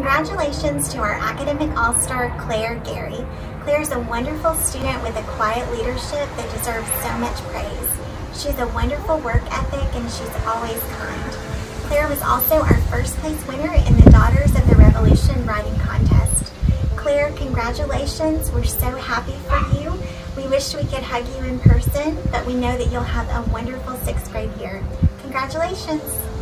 Congratulations to our academic all-star Claire Garry. Claire is a wonderful student with a quiet leadership that deserves so much praise. She has a wonderful work ethic and she's always kind. Claire was also our first place winner in the Daughters of the Revolution writing contest. Claire, congratulations. We're so happy for you. We wish we could hug you in person, but we know that you'll have a wonderful 6th grade year. Congratulations.